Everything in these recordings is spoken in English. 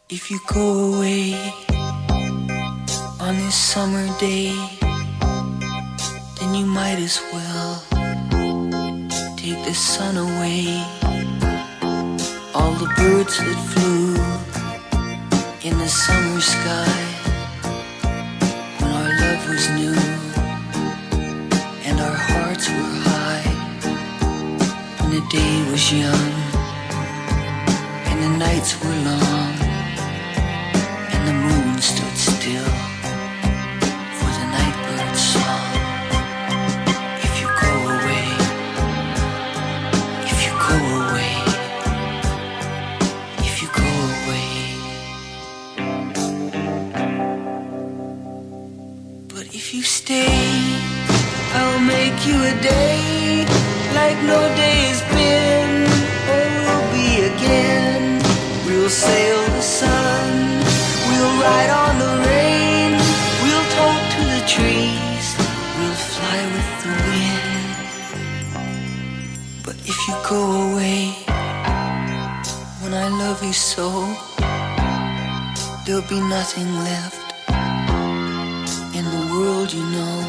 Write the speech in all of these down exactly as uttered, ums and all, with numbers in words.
If you go away on this summer day, then you might as well take the sun away. All the birds that flew in the summer sky when our love was new and our hearts were high, when the day was young and the nights were long and the moon stood still for the nightbird's song. If you go away, if you go away, if you go away. But if you stay, I'll make you a day like no day has been or will be again. We'll sail the sun, we'll ride on the rain, we'll talk to the trees, we'll fly with the wind. But if you go away when I love you so, there'll be nothing left in the world, you know.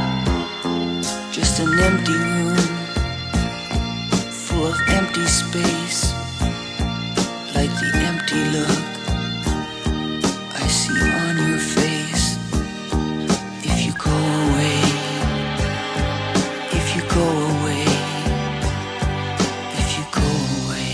Just an empty room full of empty space, like the empty look I see on your face. If you go away, if you go away, if you go away.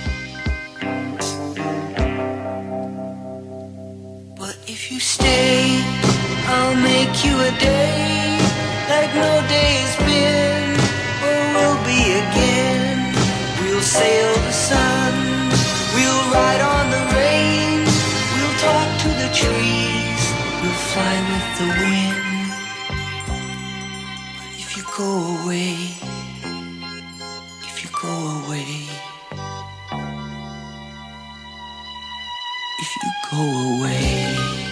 But if you stay, I'll make you a day like no day's been or will be again. We'll sail the sun, we'll ride on the rain, we'll talk to the trees, we'll fly with the wind. But if you go away, if you go away, if you go away.